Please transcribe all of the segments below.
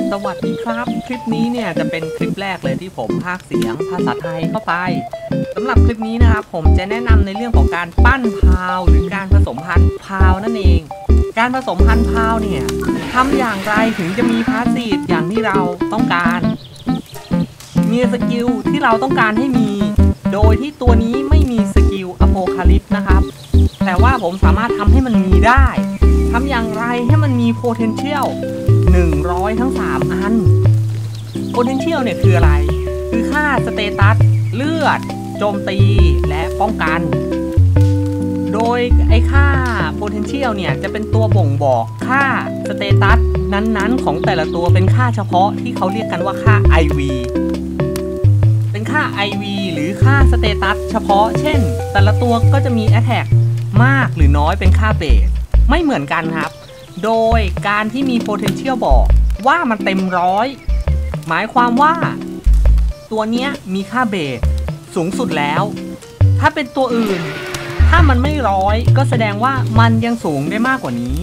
สวัสดีครับคลิปนี้เนี่ยจะเป็นคลิปแรกเลยที่ผมพากย์เสียงภาษาไทยเข้าไปสำหรับคลิปนี้นะครับผมจะแนะนำในเรื่องของการปั้นพาวหรือการผสมพันธุ์พาวนั่นเองการผสมพันธุ์พาวเนี่ยทำอย่างไรถึงจะมีพาสซีฟอย่างที่เราต้องการมีสกิลที่เราต้องการให้มีโดยที่ตัวนี้ไม่มีสกิลอโพคาลิปส์นะครับแต่ว่าผมสามารถทำให้มันมีได้ทำอย่างไรให้มันมี potential 100 ทั้ง 3 อัน potential เนี่ยคืออะไรคือค่าสเตตัสเลือดโจมตีและป้องกันโดยไอ้ค่า potential เนี่ยจะเป็นตัวบ่งบอกค่าสเตตัสนั้นๆของแต่ละตัวเป็นค่าเฉพาะที่เขาเรียกกันว่าค่า IV เป็นค่า IV หรือค่าสเตตัสเฉพาะเช่นแต่ละตัวก็จะมี attack มากหรือน้อยเป็นค่าเบสไม่เหมือนกันครับโดยการที่มี potential บอกว่ามันเต็มร้อยหมายความว่าตัวเนี้ยมีค่าเบสสูงสุดแล้วถ้าเป็นตัวอื่นถ้ามันไม่ร้อยก็แสดงว่ามันยังสูงได้มากกว่านี้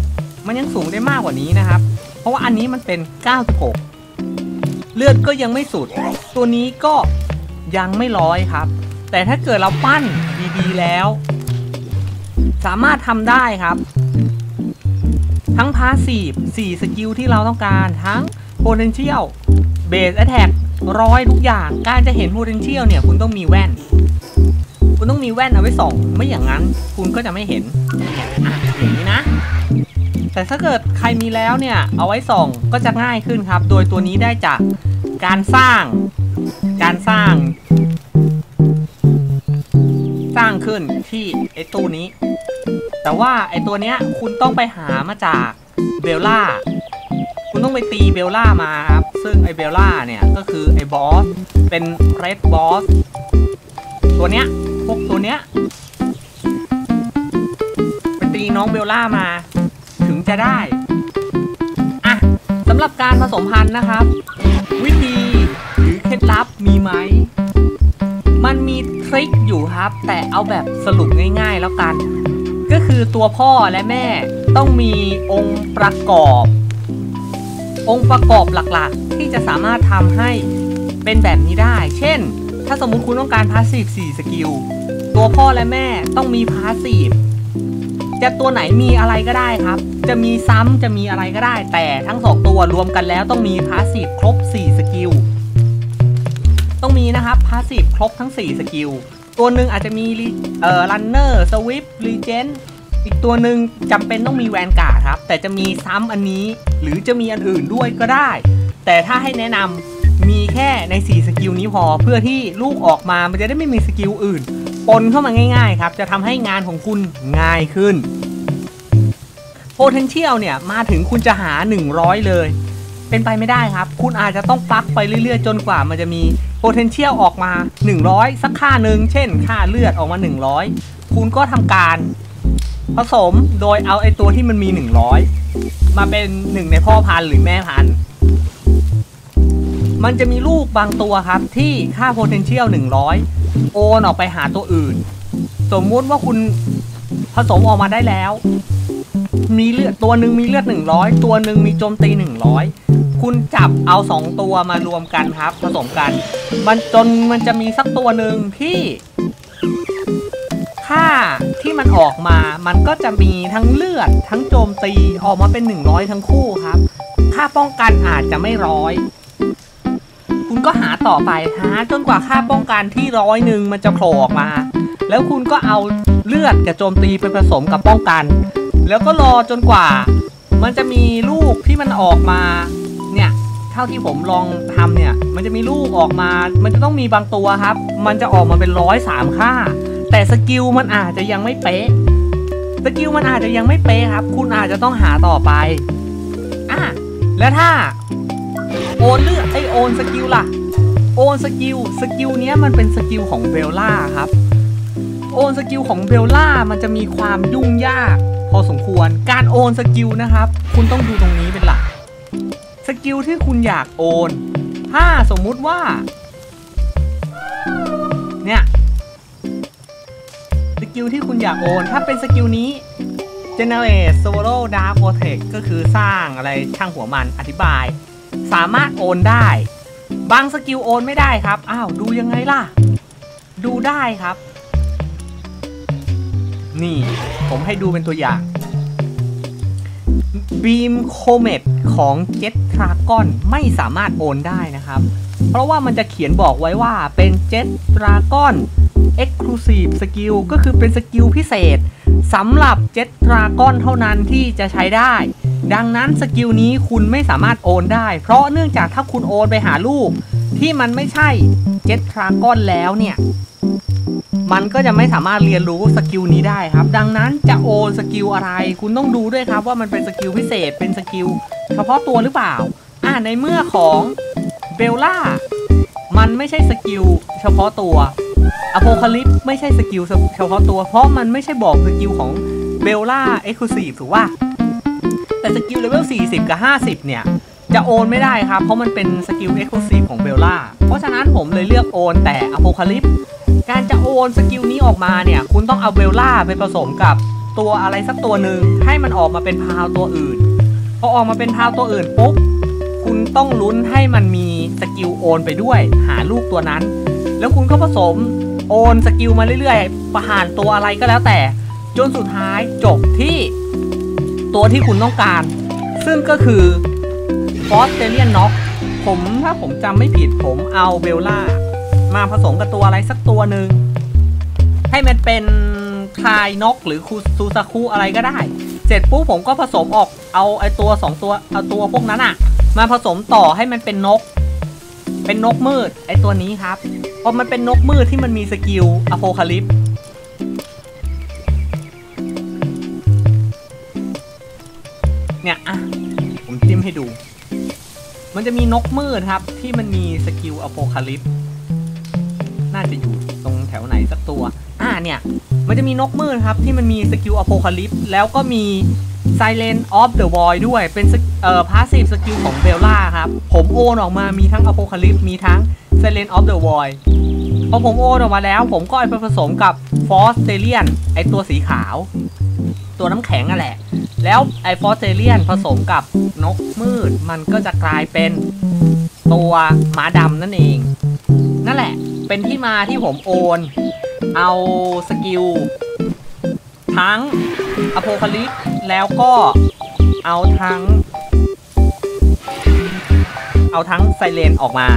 นะครับเพราะว่าอันนี้มันเป็น96เลือดก็ยังไม่สุดตัวนี้ก็ยังไม่ร้อยครับแต่ถ้าเกิดเราปั้นดีๆแล้วสามารถทำได้ครับทั้งพาสซีฟ4สกิลที่เราต้องการทั้ง potential base attack ร้อยทุกอย่างการจะเห็น potential เนี่ยคุณต้องมีแว่นเอาไว้ส่องไม่อย่างนั้นคุณก็จะไม่เห็นอย่างนี้นะแต่ถ้าเกิดใครมีแล้วเนี่ยเอาไว้ส่องก็จะง่ายขึ้นครับโดยตัวนี้ได้จากการสร้างขึ้นที่ไอตู้นี้แต่ว่าไอตัวเนี้ยคุณต้องไปหามาจากเบลล่าคุณต้องไปตีเบลล่ามาครับซึ่งไอเบลล่าเนี่ยก็คือไอบอสเป็นเรดบอสตัวเนี้ยพวกตัวเนี้ยไปตีน้องเบลล่ามาถึงจะได้อ่ะสำหรับการผสมพันธุ์นะครับวิธีหรือเคล็ดลับมีไหมมันมีทริคอยู่ครับแต่เอาแบบสรุปง่ายๆแล้วกันก็คือตัวพ่อและแม่ต้องมีองค์ประกอบหลักๆที่จะสามารถทำให้เป็นแบบนี้ได้เช่นถ้าสมมุติคุณต้องการพาสซีฟ4สกิลตัวพ่อและแม่ต้องมีพาสซีฟจะตัวไหนมีอะไรก็ได้ครับจะมีซ้ำจะมีอะไรก็ได้แต่ทั้ง2ตัวรวมกันแล้วต้องมีพาสซีฟครบ4สกิลต้องมีนะครับพาสซีฟครบทั้ง4สกิลตัวหนึ่งอาจจะมีรันเนอร์สวิปรีเจนอีกตัวหนึ่งจำเป็นต้องมีแวนการ์ดครับแต่จะมีซ้ำอันนี้หรือจะมีอันอื่นด้วยก็ได้แต่ถ้าให้แนะนำมีแค่ใน4สกิลนี้พอเพื่อที่ลูกออกมามันจะได้ไม่มีสกิลอื่นปนเข้ามาง่ายๆครับจะทำให้งานของคุณง่ายขึ้น potential เนี่ยมาถึงคุณจะหา100เลยเป็นไปไม่ได้ครับคุณอาจจะต้องปลั๊กไปเรื่อยๆจนกว่ามันจะมี potential ออกมา100สักค่าหนึ่งเช่นค่าเลือดออกมา100คุณก็ทำการผสมโดยเอาไอตัวที่มันมี100มาเป็น1ในพ่อพันธุ์หรือแม่พันธุ์มันจะมีลูกบางตัวครับที่ค่า potential 100โอนออกไปหาตัวอื่นสมมุติว่าคุณผสมออกมาได้แล้วมีเลือดตัวหนึ่งมีเลือด100ตัวหนึ่งมีโจมตี100คุณจับเอา2ตัวมารวมกันครับผสมกันมันจะมีสักตัวหนึ่งที่ค่าที่มันออกมามันก็จะมีทั้งเลือดทั้งโจมตีออกมาเป็น100ทั้งคู่ครับค่าป้องกันอาจจะไม่100คุณก็หาต่อไปหาจนกว่าค่าป้องกันที่100มันจะโผล่ออกมาแล้วคุณก็เอาเลือดกับโจมตีไปผสมกับป้องกันแล้วก็รอจนกว่ามันจะมีลูกที่มันออกมาเนี่ยเท่าที่ผมลองทำเนี่ยมันจะมีลูกออกมามันจะต้องมีบางตัวครับมันจะออกมาเป็น103ค่าแต่สกิลมันอาจจะยังไม่เป๊ะครับคุณอาจจะต้องหาต่อไปแล้วถ้าโอนเลือดโอนสกิลล่ะโอนสกิลเนี้ยมันเป็นสกิลของเบลล่าครับโอนสกิลของเบลล่ามันจะมีความยุ่งยากพอสมควรการโอนสกิลนะครับคุณต้องดูตรงนี้เป็นหลักสกิลที่คุณอยากโอนถ้าสมมุติว่าเนี่ยสกิลที่คุณอยากโอนถ้าเป็นสกิลนี้ Generate Solo Dark Vortex ก็คือสร้างอะไรช่างหัวมันอธิบายสามารถโอนได้บางสกิลโอนไม่ได้ครับอ้าวดูยังไงล่ะดูได้ครับนี่ผมให้ดูเป็นตัวอย่างบีมโคเมตของเจ็ตดราก้อนไม่สามารถโอนได้นะครับเพราะว่ามันจะเขียนบอกไว้ว่าเป็นเจ็ตดราก้อนเอ็กซ์คลูซีฟสกิลก็คือเป็นสกิลพิเศษสำหรับเจ็ตดราก้อนเท่านั้นที่จะใช้ได้ดังนั้นสกิลนี้คุณไม่สามารถโอนได้เพราะเนื่องจากถ้าคุณโอนไปหาลูกที่มันไม่ใช่เจ็ตดราก้อนแล้วเนี่ยมันก็จะไม่สามารถเรียนรู้สกิลนี้ได้ครับดังนั้นจะโอนสกิลอะไรคุณต้องดูด้วยครับว่ามันเป็นสกิลพิเศษเป็นสกิลเฉพาะตัวหรือเปล่าในเมื่อของเบลล่ามันไม่ใช่สกิลเฉพาะตัวอโพคาลิปไม่ใช่สกิลเฉพาะตัวเพราะมันไม่ใช่บอกสกิลของเบลล่าเอ็กซ์คลูซีฟถูกป่ะแต่สกิลเลเวล40กับ50เนี่ยจะโอนไม่ได้ครับเพราะมันเป็นสกิลเอ็กซ์คลูซีฟของเบลล่าเพราะฉะนั้นผมเลยเลือกโอนแต่อโพคาลิปการจะโอนสกิลนี้ออกมาเนี่ยคุณต้องเอาเบลล่าไปผสมกับตัวอะไรสักตัวหนึ่งให้มันออกมาเป็นพาวตัวอื่นพอออกมาเป็นพาวตัวอื่นปุ๊บคุณต้องลุ้นให้มันมีสกิลโอนไปด้วยหาลูกตัวนั้นแล้วคุณก็ผสมโอนสกิลมาเรื่อยๆผ่านตัวอะไรก็แล้วแต่จนสุดท้ายจบที่ตัวที่คุณต้องการซึ่งก็คือฟอสเตเลียนน็อกถ้าผมจำไม่ผิดผมเอาเบลล่ามาผสมกับตัวอะไรสักตัวหนึ่งให้มันเป็นคลายน็อกหรือซูซาคุอะไรก็ได้เสร็จปุ๊บผมก็ผสมออกเอาไอตัว2ตัวเอาตัวพวกนั้นอะมาผสมต่อให้มันเป็นนกมืดไอตัวนี้ครับพอมันเป็นนกมืดที่มันมีสกิลอโพคาลิปเนี่ยผมจิ้มให้ดูมันจะมีนกมืดครับที่มันมีสกิลอโพคาลิปน่าจะอยู่ตรงแถวไหนสักตัวเนี่ยมันจะมีนกมืดครับที่มันมีสกิลอโพคาลิปแล้วก็มี Silent of the Void ด้วยเป็นพาสซีฟสกิลของเบลล่าครับผมโอนออกมามีทั้งอโพคาลิปมีทั้ง Silent of the Void พอผมโอนออกมาแล้วผมก็เอาไปผสมกับฟอสเตเลียนไอตัวสีขาวตัวน้ำแข็งนั่นแหละแล้วไอฟอสเตเลียนผสมกับนกมืดมันก็จะกลายเป็นตัวหมาดำนั่นเองนั่นแหละเป็นที่มาที่ผมโอนเอาสกิลทั้งอโพคาลิปแล้วก็เอาทั้งไซเลนออกมา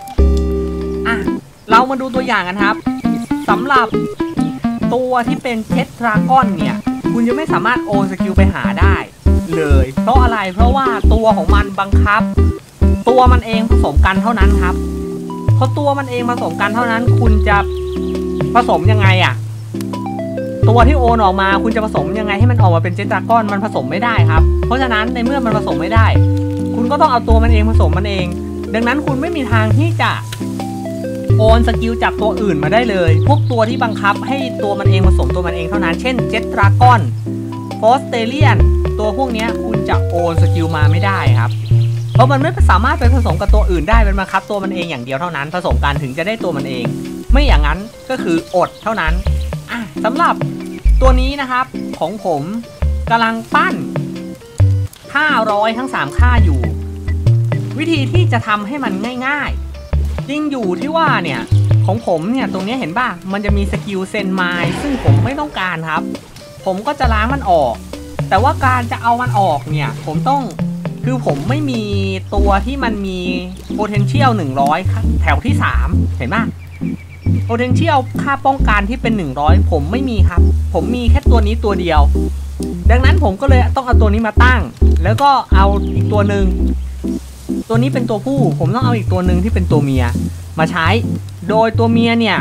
เรามาดูตัวอย่างกันครับสำหรับตัวที่เป็นเจ็ตดราก้อนเนี่ยคุณจะไม่สามารถโอนสกิลไปหาได้เลยเพราะอะไรเพราะว่าตัวของมันบังคับตัวมันเองผสมกันเท่านั้นครับเพราะตัวมันเองผสมกันเท่านั้นคุณจะผสมยังไงตัวที่โอนออกมาคุณจะผสมยังไงให้มันออกมาเป็นเจ็ตดราก้อนมันผสมไม่ได้ครับเพราะฉะนั้นในเมื่อมันผสมไม่ได้คุณก็ต้องเอาตัวมันเองผสมมันเองดังนั้นคุณไม่มีทางที่จะโอนสกิลจากตัวอื่นมาได้เลยพวกตัวที่บังคับให้ตัวมันเองผสมตัวมันเองเท่านั้นเช่นเจ็ตดราก้อนฟอสเตเลียนตัวพวกนี้คุณจะโอนสกิลมาไม่ได้ครับเพราะมันไม่สามารถไปผสมกับตัวอื่นได้เป็นบังคับตัวมันเองอย่างเดียวเท่านั้นผสมกันถึงจะได้ตัวมันเองไม่อย่างนั้นก็คืออดเท่านั้นสำหรับตัวนี้นะครับของผมกำลังปั้น500ทั้ง3ค่าอยู่วิธีที่จะทำให้มันง่ายๆยิ่งอยู่ที่ว่าเนี่ยของผมเนี่ยตรงนี้เห็นป่ะมันจะมีสกิลเซนไมล์ซึ่งผมไม่ต้องการครับผมก็จะล้างมันออกแต่ว่าการจะเอามันออกเนี่ยคือผมไม่มีตัวที่มันมี potential 100แถวที่3เห็นป่ะ potential ค่าป้องกันที่เป็น100ผมไม่มีครับผมมีแค่ตัวนี้ตัวเดียวดังนั้นผมก็เลยต้องเอาตัวนี้มาตั้งแล้วก็เอาอีกตัวหนึ่งตัวนี้เป็นตัวผู้ผมต้องเอาอีกตัวหนึ่งที่เป็นตัวเมียมาใช้โดยตัวเมียเนี่ย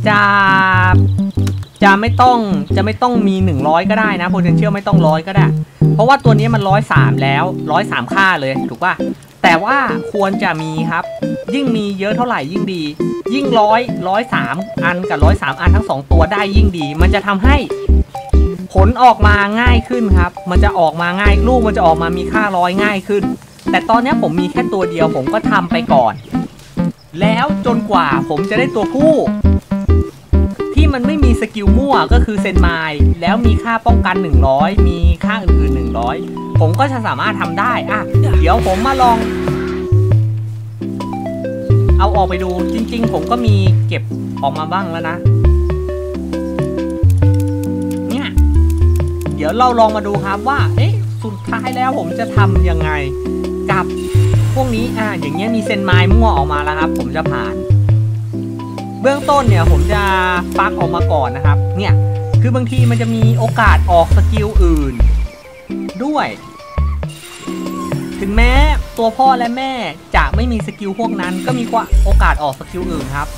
จะไม่ต้องมี100ก็ได้นะ potential ไม่ต้อง100ก็ได้เพราะว่าตัวนี้มัน103แล้ว103ค่าเลยถูกป่ะแต่ว่าควรจะมีครับยิ่งมีเยอะเท่าไหร่ยิ่งดียิ่ง103อันกับ103อันทั้ง2ตัวได้ยิ่งดีมันจะทำให้ผลออกมาง่ายขึ้นครับมันจะออกมาง่ายลูกมันจะออกมามีค่า100ง่ายขึ้นแต่ตอนนี้ผมมีแค่ตัวเดียวผมก็ทำไปก่อนแล้วจนกว่าผมจะได้ตัวผู้ที่มันไม่มีสกิลมั่วก็คือเซนไมล์แล้วมีค่าป้องกัน100มีค่าอื่นๆ100ผมก็จะสามารถทำได้เดี๋ยวผมมาลองเอาออกไปดูจริงๆผมก็มีเก็บออกมาบ้างแล้วนะเนี่ยเดี๋ยวเราลองมาดูครับว่าสุดท้ายแล้วผมจะทำยังไงกับพวกนี้อย่างเงี้ยมีเซนไมล์มั่วออกมาแล้วครับผมจะผ่านเบื้องต้นเนี่ยผมจะฟักออกมาก่อนนะครับเนี่ยคือบางทีมันจะมีโอกาสออกสกิลอื่นด้วยถึงแม้ตัวพ่อและแม่จะไม่มีสกิลพวกนั้นก็มีโอกาสออกสกิลอื่นครับ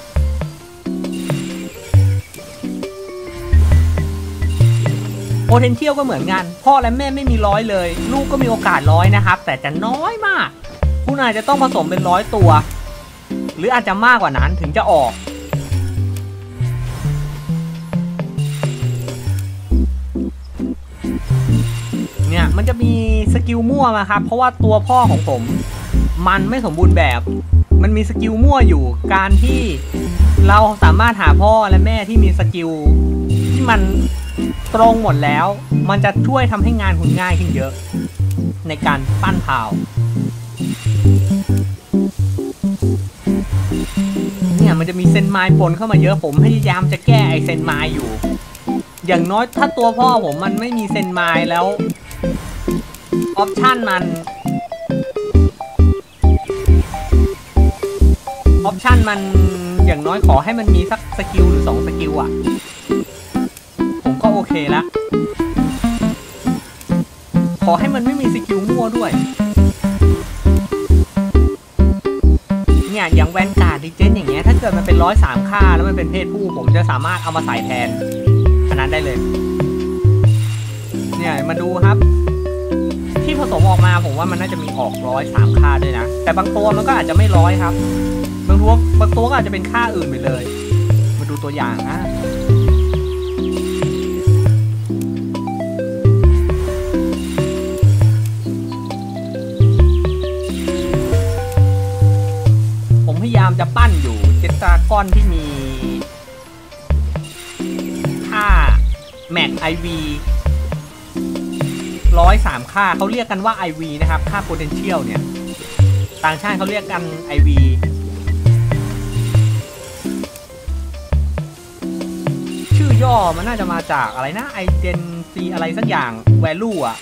potential ก็เหมือนกันพ่อและแม่ไม่มี100เลยลูกก็มีโอกาส100นะครับแต่จะน้อยมากคุณอาจจะต้องผสมเป็น100ตัวหรืออาจจะมากกว่านั้นถึงจะออกเนี่ยมันจะมีสกิลมั่วมาครับเพราะว่าตัวพ่อของผมมันไม่สมบูรณ์แบบมันมีสกิลมั่วอยู่การที่เราสามารถหาพ่อและแม่ที่มีสกิลที่มันตรงหมดแล้วมันจะช่วยทำให้งานคุณง่ายขึ้นเยอะในการปั้นพาวเนี่ยมันจะมีเซนไมล์ปนเข้ามาเยอะผมพยายามจะแก้ไอเซนไมล์อยู่อย่างน้อยถ้าตัวพ่อผมมันไม่มีเซนไมล์แล้วออปชั่นมันอย่างน้อยขอให้มันมีสักสกิลหรือ2สกิลอ่ะผมก็โอเคแล้วขอให้มันไม่มีสกิลมั่วด้วยเนี่ยอย่างแวนการ์ดดิเจนอย่างเงี้ยถ้าเกิดมันเป็น103ค่าแล้วมันเป็นเพศผู้ผมจะสามารถเอามาใส่แทนอันนั้นได้เลยเนี่ยมาดูครับที่ผสมออกมาผมว่ามันน่าจะมีออก103ค่าด้วยนะแต่บางตัวมันก็อาจจะไม่100ครับบางตัวก็อาจจะเป็นค่าอื่นไปเลยมาดูตัวอย่างนะผมพยายามจะปั้นอยู่เจตตาก้อนที่มีค่าแม็ก IV 103ค่าเขาเรียกกันว่า IV นะครับค่า potential เนี่ยต่างชาติเขาเรียกกัน IV ชื่อย่อมันน่าจะมาจากอะไรนะ Identity อะไรสักอย่าง value อ่ะ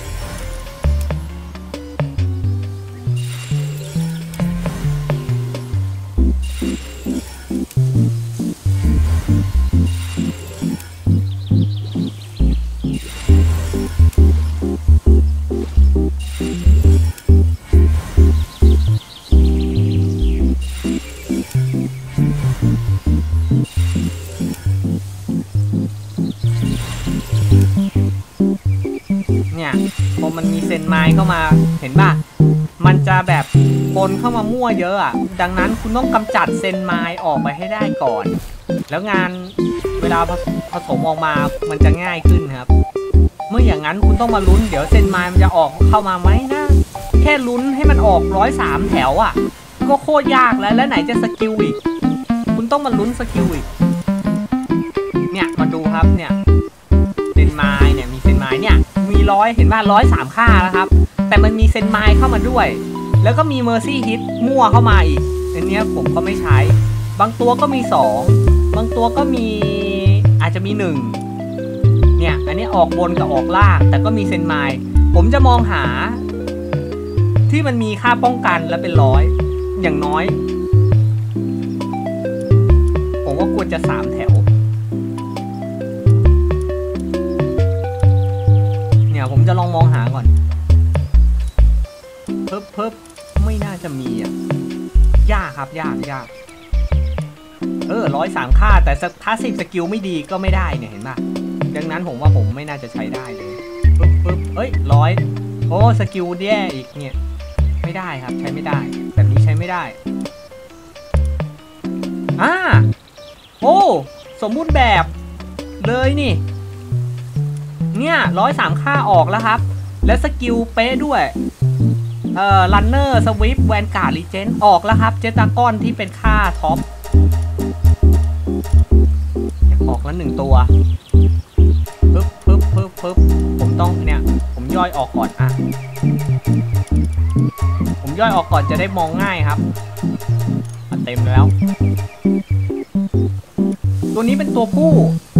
พอมันมีเซนไมล์เข้ามาเห็นป่ะมันจะแบบปนเข้ามามั่วเยอะอ่ะดังนั้นคุณต้องกำจัดเซนไมล์ออกไปให้ได้ก่อนแล้วงานเวลาผสมออกมามันจะง่ายขึ้นครับเมื่ออย่างนั้นคุณต้องมาลุ้นเดี๋ยวเซนไมล์มันจะออกเข้ามาไหมนะแค่ลุ้นให้มันออก103แถวอ่ะก็โคตรยากแล้วไหนจะสกิลอีกคุณต้องมาลุ้นสกิลอีกเนี่ยมาดูครับเนี่ยเซนไมล์เนี่ยมีเซนไมล์เนี่ยมี100เห็นว่า103ค่าแล้วครับแต่มันมีเซนไมล์เข้ามาด้วยแล้วก็มีเมอร์ซี่ฮิตมั่วเข้ามาอีกอันนี้ผมก็ไม่ใช้บางตัวก็มี2บางตัวก็มีอาจจะมี1เนี่ยอันนี้ออกบนกับออกล่างแต่ก็มีเซนไมล์ผมจะมองหาที่มันมีค่าป้องกันแล้วเป็น100อย่างน้อยผมว่าควรจะ3แถวผมจะลองมองหาก่อนเพิ่มไม่น่าจะมีอ่ะยากครับยาก103ค่าแต่ถ้า10สกิลไม่ดีก็ไม่ได้เนี่ยเห็นป่ะดังนั้นผมว่าผมไม่น่าจะใช้ได้เลย100โอ้สกิลแย่อีกเนี่ยไม่ได้ครับใช้ไม่ได้แบบนี้ใช้ไม่ได้โอ้สมบูรณ์แบบเลยนี่เนี่ย103ค่าออกแล้วครับและสกิลเป๊ะด้วยรันเนอร์สวิปแวนการ์ดลีเจนออกแล้วครับเจตากอนที่เป็นค่าท็อปออกแล้ว1ตัวปึ๊บผมต้องเนี่ยผมย่อยออกก่อนผมย่อยออกก่อนจะได้มองง่ายครับเต็มแล้วตัวนี้เป็นตัวผู้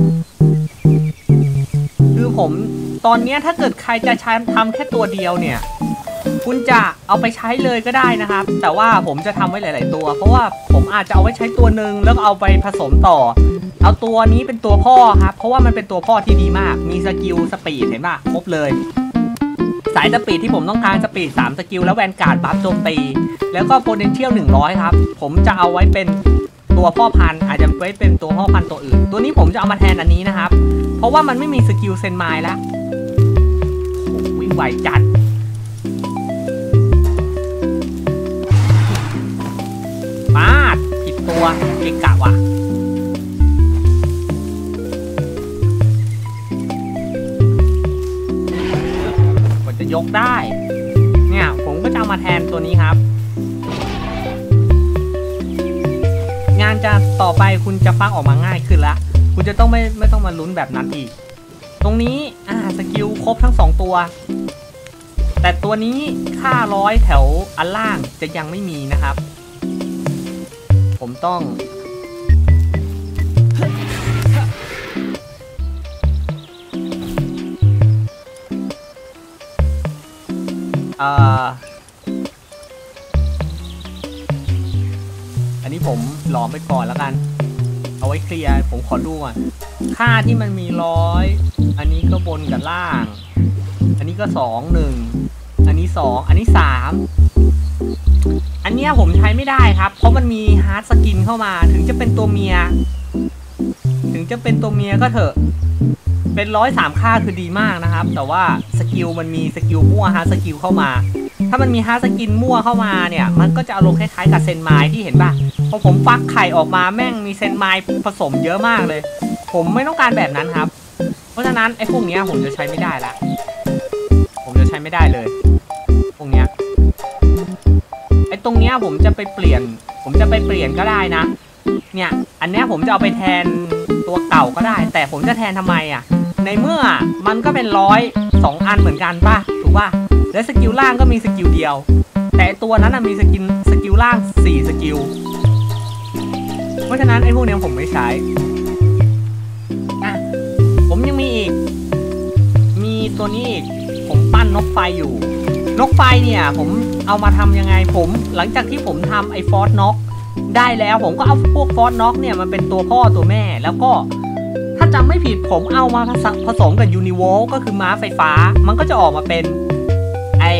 คือผมตอนนี้ถ้าเกิดใครจะใช้ทำแค่ตัวเดียวเนี่ยคุณจะเอาไปใช้เลยก็ได้นะครับแต่ว่าผมจะทำไว้หลายๆตัวเพราะว่าผมอาจจะเอาไว้ใช้ตัวหนึ่งแล้วเอาไปผสมต่อเอาตัวนี้เป็นตัวพ่อครับเพราะว่ามันเป็นตัวพ่อที่ดีมากมีสกิลสปีดเห็นป่ะครบเลยสายสปีดที่ผมต้องการสปีด3สกิลแล้วแวนการ์ดบัฟโจมตีแล้วก็ potential 100ครับผมจะเอาไว้เป็นตัวพ่อพันธุ์อาจจะไว้เป็นตัวพ่อพันธุ์ตัวอื่นตัวนี้ผมจะเอามาแทนอันนี้นะครับเพราะว่ามันไม่มีสกิลเซนไมล์แล้ววิ่งไวจัดปาดผิดตัวเกะกะว่ะกว่าจะยกได้เนี่ยผมก็จะเอามาแทนตัวนี้ครับงานจะต่อไปคุณจะฟักออกมาง่ายขึ้นละคุณจะต้องไม่ต้องมาลุ้นแบบนั้นอีกตรงนี้สกิลครบทั้ง2ตัวแต่ตัวนี้ค่า100แถวอันล่างจะยังไม่มีนะครับผมต้องอันนี้ผมหลอมไปก่อนแล้วกันเอาไว้เคลียร์ผมขอดูก่อนค่าที่มันมี100อันนี้ก็บนกับล่างอันนี้ก็2 1อันนี้2อันนี้3อันนี้ผมใช้ไม่ได้ครับเพราะมันมีฮาร์ดสกินเข้ามาถึงจะเป็นตัวเมียก็เถอะเป็น103ค่าคือดีมากนะครับแต่ว่าสกิลมันมีสกิลมั่วฮาร์ดสกิลเข้ามาถ้ามันมีฮาร์ดสกินมั่วเข้ามาเนี่ยมันก็จะอารมณ์คล้ายๆกับเซนไมล์ที่เห็นป่ะพอผมฟักไข่ออกมาแม่งมีเซนไมล์ผสมเยอะมากเลยผมไม่ต้องการแบบนั้นครับเพราะฉะนั้นไอ้พวกนี้ผมจะใช้ไม่ได้ละผมจะใช้ไม่ได้เลยพวกเนี้ยไอ้ตรงเนี้ยผมจะไปเปลี่ยนก็ได้นะเนี่ยอันเนี้ยผมจะเอาไปแทนตัวเก่าก็ได้แต่ผมจะแทนทำไมอ่ะในเมื่อมันก็เป็น2อันเหมือนกันป่ะถูกป่ะและสกิลล่างก็มีสกิลเดียวแต่ตัวนั้นมีสกิลล่าง4สกิลเพราะฉะนั้นไอ้พวกนี้ผมไม่ใช้ผมยังมีตัวนี้อีกผมปั้นนกไฟอยู่นกไฟเนี่ยผมเอามาทำยังไงผมหลังจากที่ผมทำไอ้ฟอสน็อกได้แล้วผมก็เอาพวกฟอสน็อกเนี่ยมันเป็นตัวพ่อตัวแม่แล้วก็ถ้าจำไม่ผิดผมเอามาผสมกับยูนิโวลก็คือม้าไฟฟ้ามันก็จะออกมาเป็นไอ้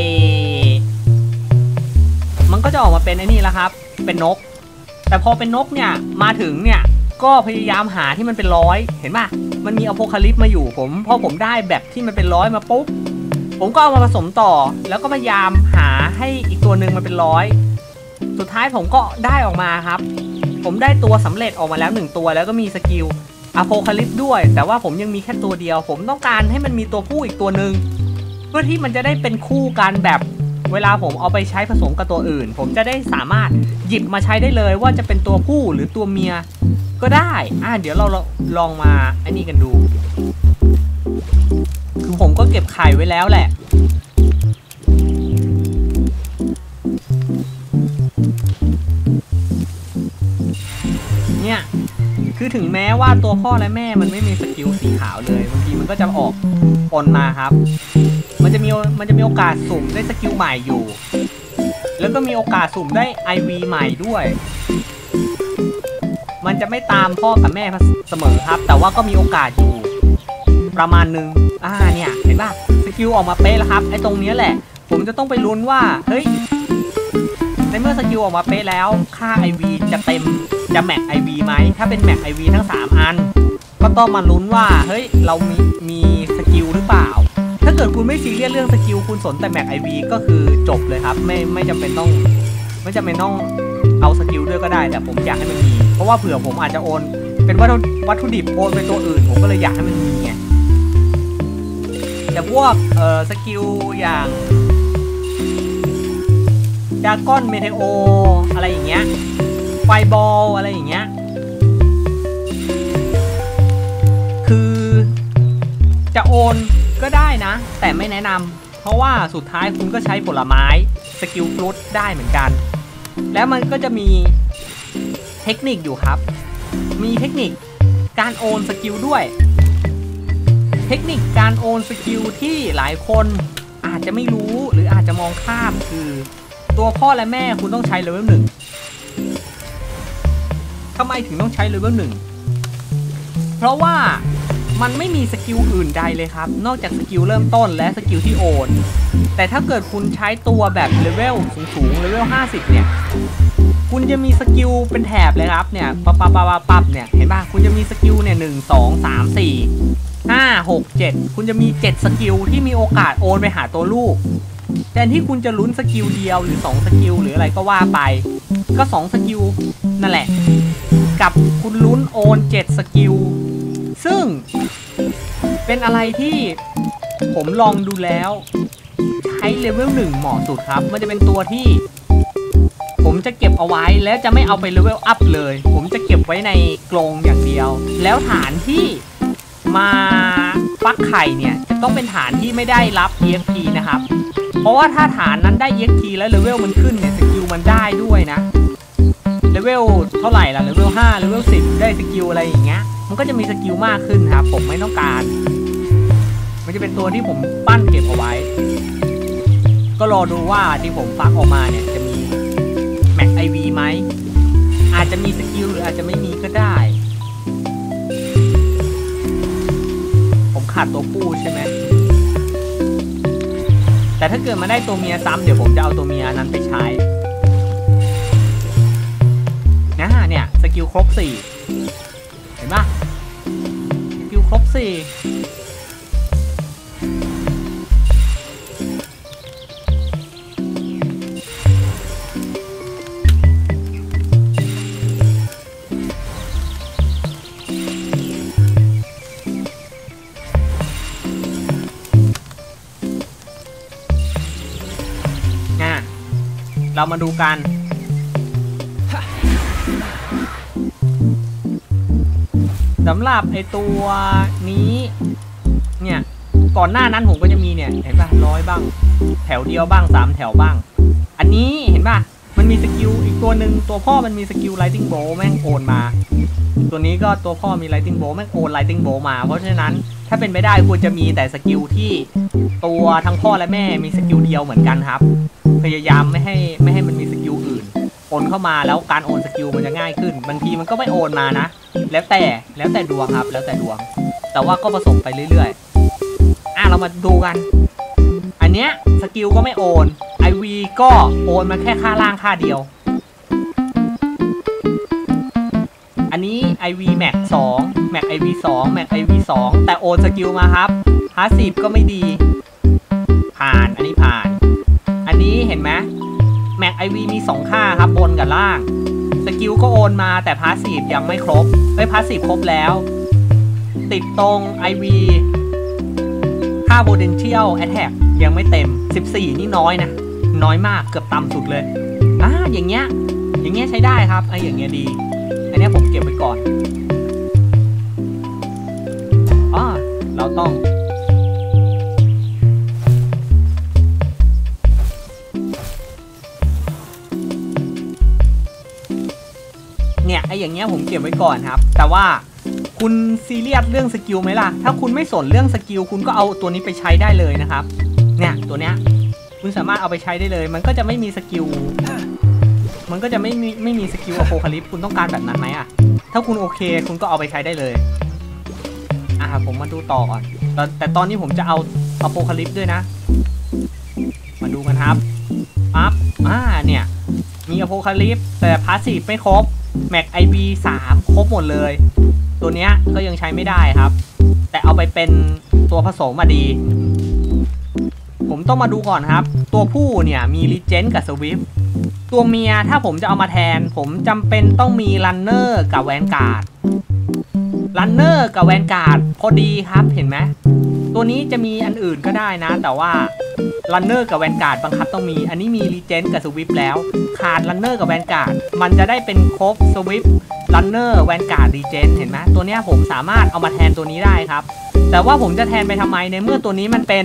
นี่แหละครับเป็นนกแต่พอเป็นนกเนี่ยมาถึงเนี่ยก็พยายามหาที่มันเป็น100เห็นป่ะมันมีอโพคาลิปมาอยู่พอผมได้แบบที่มันเป็น100มาปุ๊บผมก็เอามาผสมต่อแล้วก็พยายามหาให้อีกตัวหนึ่งมันเป็น100สุดท้ายผมก็ได้ออกมาครับผมได้ตัวสำเร็จออกมาแล้ว1ตัวแล้วก็มีสกิลอโพคาลิปด้วยแต่ว่าผมยังมีแค่ตัวเดียวผมต้องการให้มันมีตัวผู้อีกตัวหนึ่งเพื่อที่มันจะได้เป็นคู่กันแบบเวลาผมเอาไปใช้ผสมกับตัวอื่นผมจะได้สามารถหยิบมาใช้ได้เลยว่าจะเป็นตัวผู้หรือตัวเมียก็ได้เดี๋ยวเราลองมาไอ้นี่กันดูคือผมก็เก็บไข่ไว้แล้วแหละเนี่ยคือถึงแม้ว่าตัวพ่อและแม่มันไม่มีสกิลสีขาวเลยบางทีมันก็จะออกปนมาครับมันจะมีโอกาสสุ่มได้สกิลใหม่อยู่แล้วก็มีโอกาสสุ่มได้ IV ใหม่ด้วยมันจะไม่ตามพ่อกับแม่เสมอครับแต่ว่าก็มีโอกาสอยู่ประมาณนึงเนี่ยเห็นป่ะสกิลออกมาเป๊ะแล้วครับไอ้ตรงนี้แหละผมจะต้องไปลุ้นว่าเฮ้ยในเมื่อสกิลออกมาเป๊ะแล้วค่า IV จะเต็มจะแม็ก IV ไหมถ้าเป็นแม็ก IV ทั้ง3อันก็ต้องมาลุ้นว่าเฮ้ยเรามีสกิลหรือเปล่าถ้าเกิดคุณไม่ซีเรียสเรื่องสกิลคุณสนแต่แม็ก IV ก็คือจบเลยครับไม่จำเป็นต้องเอาสกิลด้วยก็ได้แต่ผมอยากให้มันมีเพราะว่าเผื่อผมอาจจะโอนเป็นวัตถุดิบโอนไปตัวอื่นผมก็เลยอยากให้มันมีไงแต่พวกสกิลอย่างดราก้อนเมเทโออะไรอย่างเงี้ยไฟบอลอะไรอย่างเงี้ยคือจะโอนก็ได้นะแต่ไม่แนะนำเพราะว่าสุดท้ายคุณก็ใช้ผลไม้สกิลฟรุตได้เหมือนกันแล้วมันก็จะมีเทคนิคอยู่ครับมีเทคนิคการโอนสกิลด้วยเทคนิคการโอนสกิลที่หลายคนอาจจะไม่รู้หรืออาจจะมองข้ามคือตัวพ่อและแม่คุณต้องใช้เลเวล1ทำไมถึงต้องใช้เลเวล1เพราะว่ามันไม่มีสกิลอื่นใดเลยครับนอกจากสกิลเริ่มต้นและสกิลที่โอนแต่ถ้าเกิดคุณใช้ตัวแบบเลเวลสูงเลเวล50เนี่ยคุณจะมีสกิลเป็นแถบเลยครับเนี่ยปั๊บเนี่ยเห็นป่ะคุณจะมีสกิลเนี่ย1 2 3 4 5 6 7คุณจะมี7สกิลที่มีโอกาสโอนไปหาตัวลูกแทนที่คุณจะลุ้นสกิลเดียวหรือ2สกิลหรืออะไรก็ว่าไปก็2สกิลนั่นแหละกับคุณลุ้นโอน7สกิลซึ่งเป็นอะไรที่ผมลองดูแล้วใช้เลเวล1เหมาะสุดครับมันจะเป็นตัวที่ผมจะเก็บเอาไว้แล้วจะไม่เอาไปเลเวลอัพเลยผมจะเก็บไว้ในกรงอย่างเดียวแล้วฐานที่มาฟักไข่เนี่ยจะต้องเป็นฐานที่ไม่ได้รับ EXP นะครับเพราะว่าถ้าฐานนั้นได้ EXP แล้วเลเวลมันขึ้นเนี่ยสกิลมันได้ด้วยนะเลเวลเท่าไหร่ล่ะเลเวล5เลเวล10ได้สกิลอะไรอย่างเงี้ยมันก็จะมีสกิลมากขึ้นครับผมไม่ต้องการมันจะเป็นตัวที่ผมปั้นเก็บเอาไว้ก็รอดูว่าที่ผมฟักออกมาเนี่ยจะมีแม็ก IV ไหมอาจจะมีสกิลหรืออาจจะไม่มีก็ได้ผมขาดตัวผู้ใช่ไหมแต่ถ้าเกิดมาได้ตัวเมียซ้ำเดี๋ยวผมจะเอาตัวเมียนั้นไปใช้นะเนี่ยสกิลครบ4เห็นปะสกิลครบ4เรามาดูกันสำหรับไอตัวนี้เนี่ยก่อนหน้านั้นผมก็จะมีเนี่ยเห็นป่ะ100บ้างแถวเดียวบ้าง3แถวบ้างอันนี้เห็นป่ะมันมีสกิลอีกตัวหนึ่งตัวพ่อมันมีสกิล Lightning Bolt แม่งโอนมาตัวนี้ก็ตัวพ่อมี Lightning Bolt แม่งโอน Lightning Bolt มาเพราะฉะนั้นถ้าเป็นไปได้ควรจะมีแต่สกิลที่ตัวทั้งพ่อและแม่มีสกิลเดียวเหมือนกันครับพยายามไม่ให้มันมีสกิลอื่นโอนเข้ามาแล้วการโอนสกิลมันจะง่ายขึ้นบางทีมันก็ไม่โอนมานะแล้วแต่ดวงครับแล้วแต่ดวงแต่ว่าก็ผสมไปเรื่อยๆเรามาดูกันอันเนี้ยสกิลก็ไม่โอน IV ก็โอนมาแค่ค่าล่างค่าเดียวอันนี้ IV Max 2 Max IV 2 Max IV 2แต่โอนสกิลมาครับ50ก็ไม่ดีผ่านอันนี้ผ่านอันนี้เห็นไหม Max IV มี2ค่าครับบนกับล่างสกิลก็โอนมาแต่พาสซีฟยังไม่ครบพาสซีฟครบแล้วติดตรง IV ค่า potential attack ยังไม่เต็ม14นี่น้อยนะน้อยมากเกือบต่ำสุดเลยอย่างเงี้ยใช้ได้ครับอย่างเงี้ยดีอันนี้ผมเก็บไว้ก่อนเราต้องเนี่ยอย่างเงี้ยผมเก็บไว้ก่อนครับแต่ว่าคุณซีเรียสเรื่องสกิลไหมล่ะถ้าคุณไม่สนเรื่องสกิลคุณก็เอาตัวนี้ไปใช้ได้เลยนะครับเนี่ยตัวเนี้ยคุณสามารถเอาไปใช้ได้เลยมันก็จะไม่มีสกิลมันก็จะไม่มีสกิลอโพคาลิปคุณต้องการแบบนั้นไหมถ้าคุณโอเคคุณก็เอาไปใช้ได้เลยผมมาดูต่อก่อนแต่ตอนนี้ผมจะเอาอโพคาลิปด้วยนะมาดูกันครับปั๊บเนี่ยมีอโพคาลิปแต่พาสซีฟไม่ครบแม็ก IV 3ครบหมดเลยตัวเนี้ยก็ยังใช้ไม่ได้ครับแต่เอาไปเป็นตัวผสมมาดีผมต้องมาดูก่อนครับตัวผู้เนี่ยมีรีเจนกับสวิฟตัวเมียถ้าผมจะเอามาแทนผมจำเป็นต้องมีรันเนอร์กับแวนการ์ดรันเนอร์กับแวนการ์ดพอดีครับเห็นไหมตัวนี้จะมีอันอื่นก็ได้นะแต่ว่ารันเนอร์กับแวนการ์ดบังคับต้องมีอันนี้มีรีเจนกับสวิฟแล้วขาดรันเนอร์กับแวนการ์ดมันจะได้เป็นครบสวิฟรันเนอร์แวนการ์ดรีเจนเห็นไหมตัวนี้ผมสามารถเอามาแทนตัวนี้ได้ครับแต่ว่าผมจะแทนไปทำไมในเมื่อตัวนี้มันเป็น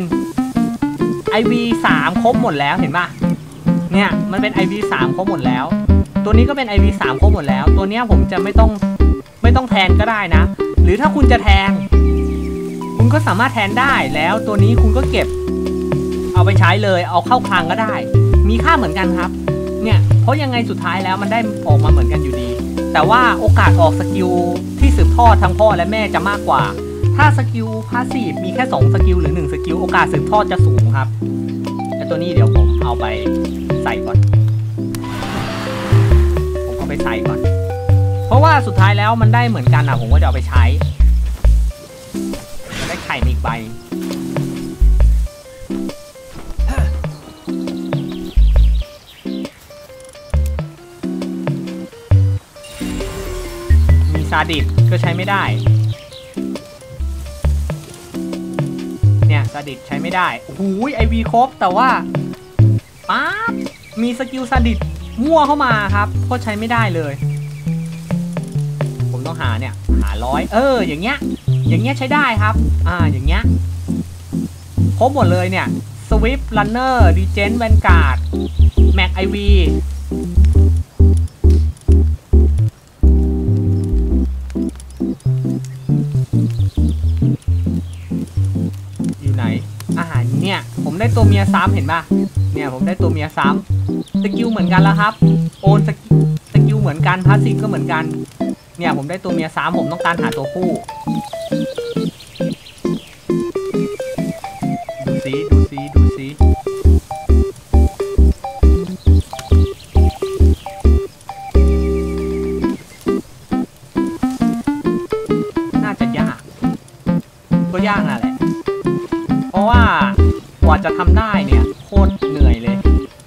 IV 3ครบหมดแล้วเห็นป่ะเนี่ยมันเป็น IV 3ครบหมดแล้วตัวตัวนี้ก็เป็น IV3 ครบหมดแล้วตัวนี้ผมจะไม่ต้องแทนก็ได้นะหรือถ้าคุณจะแทนคุณก็สามารถแทนได้แล้วตัวนี้คุณก็เก็บเอาไปใช้เลยเอาเข้าคลังก็ได้มีค่าเหมือนกันครับเนี่ยเพราะยังไงสุดท้ายแล้วมันได้ออกมาเหมือนกันอยู่ดีแต่ว่าโอกาสออกสกิลที่สืบทอดทั้งพ่อและแม่จะมากกว่าถ้าสกิลพาสซีฟมีแค่2สกิลหรือ1สกิลโอกาสสืบทอดจะสูงครับแต่ตัวนี้เดี๋ยวผมเอาไปใส่ก่อนผมเอาไปใส่ก่อนเพราะว่าสุดท้ายแล้วมันได้เหมือนกันผมก็จะเอาไปใช้จะได้ไข่อีกใบมีซาดิสก็ใช้ไม่ได้เนี่ยซาดิสใช้ไม่ได้โอ้โหไอวีครบแต่ว่าป๊าบมีสกิลซาดิสมั่วเข้ามาครับก็ใช้ไม่ได้เลยผมต้องหาเนี่ยหา100อย่างเงี้ยใช้ได้ครับอย่างเงี้ยครบหมดเลยเนี่ยสวิฟต์รันเนอร์ดีเจนแวนการ์ดแม็กไอวีอยู่ไหนเนี่ยผมได้ตัวเมียซ้ำเห็นป่ะเนี่ยผมได้ตัวเมียซ้ำสกิลเหมือนกันแล้วครับโอนสกิลเหมือนกันพาสซีฟก็เหมือนกันเนี่ยผมได้ตัวเมียซ้ำผมต้องการหาตัวผู้ดูสิน่าจะยากก็ยากนั่นแหละเพราะว่ากว่าจะทำได้เนี่ยโคตรเหนื่อยเลย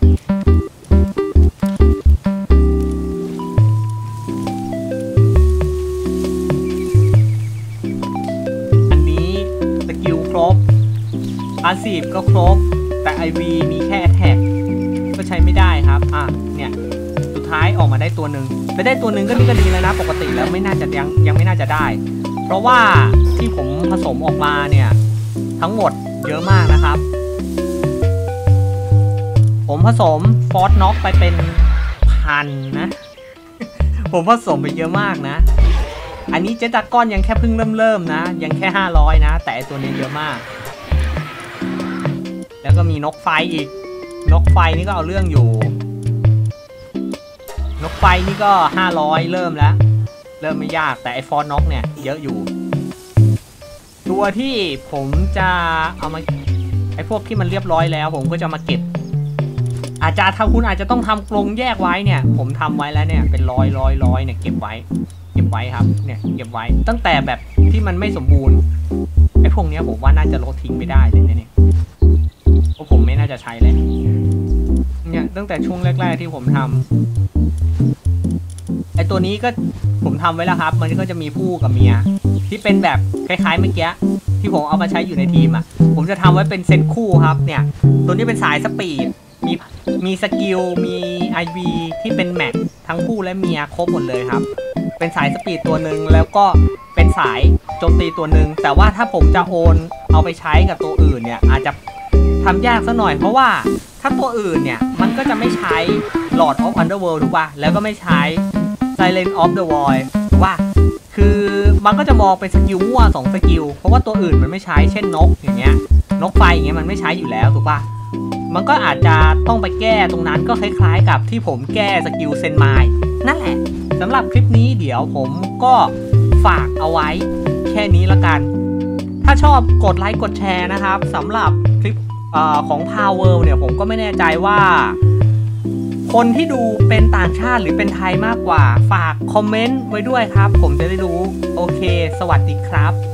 อันนี้สกิลครบพาสซีฟก็ครบแต่ IV มีแค่แท็กก็ใช้ไม่ได้ครับเนี่ยสุดท้ายออกมาได้ตัวหนึ่งแต่ได้ตัวหนึ่งก็นี่ก็ดีแล้วนะปกติแล้วไม่น่าจะยังไม่น่าจะได้เพราะว่าที่ผมผสมออกมาเนี่ยทั้งหมดเยอะมากนะครับผมผสมฟอสน็อกไปเป็น1,000นะผมผสมไปเยอะมากนะอันนี้เจตากอนยังแค่เพิ่งเริ่มนะยังแค่500นะแต่ตัวนี้เยอะมากแล้วก็มีนกไฟอีกนกไฟนี่ก็เอาเรื่องอยู่นกไฟนี่ก็500เริ่มแล้วเริ่มไม่ยากแต่ไอฟอสน็อกเนี่ยเยอะอยู่ตัวที่ผมจะเอามาไอ้พวกที่มันเรียบร้อยแล้วผมก็จะมาเก็บคุณอาจจะต้องทำกรงแยกไว้เนี่ยผมทำไว้แล้วเนี่ยเป็นร้อยเนี่ยเก็บไว้ครับเนี่ยเก็บไว้ตั้งแต่แบบที่มันไม่สมบูรณ์ไอ้พวกนี้ผมว่าน่าจะลดทิ้งไม่ได้เลยเนี่ยเพราะผมไม่น่าจะใช้เลยเนี่ยตั้งแต่ช่วงแรกๆที่ผมทำไอ้ตัวนี้ก็ผมทำไว้แล้วครับมันก็จะมีผู้กับเมียที่เป็นแบบคล้ายๆเมื่อกี้ที่ผมเอามาใช้อยู่ในทีมผมจะทำไว้เป็นเซตคู่ครับเนี่ยตัวนี้เป็นสายสปีดมีสกิลมี IV ที่เป็นแม็กทั้งคู่และเมียครบหมดเลยครับเป็นสายสปีดตัวหนึ่งแล้วก็เป็นสายโจมตีตัวหนึ่งแต่ว่าถ้าผมจะโอนเอาไปใช้กับตัวอื่นเนี่ยอาจจะทำยากซะหน่อยเพราะว่าถ้าตัวอื่นเนี่ยมันก็จะไม่ใช้ Lord of Underworld ถูกป่ะแล้วก็ไม่ใช้ Silent of the Void ถูกป่ะคือมันก็จะมองเป็นสกิลมั่ว2สกิลเพราะว่าตัวอื่นมันไม่ใช้เช่นนกอย่างเงี้ยนกไฟอย่างเงี้ยมันไม่ใช้อยู่แล้วถูกป่ะมันก็อาจจะต้องไปแก้ตรงนั้นก็คล้ายๆกับที่ผมแก้สกิลเซนไมล์นั่นแหละสำหรับคลิปนี้เดี๋ยวผมก็ฝากเอาไว้แค่นี้ละกันถ้าชอบกดไลค์กดแชร์นะครับสำหรับคลิปของ Power เนี่ยผมก็ไม่แน่ใจว่าคนที่ดูเป็นต่างชาติหรือเป็นไทยมากกว่าฝากคอมเมนต์ไว้ด้วยครับผมจะได้รู้โอเคสวัสดีครับ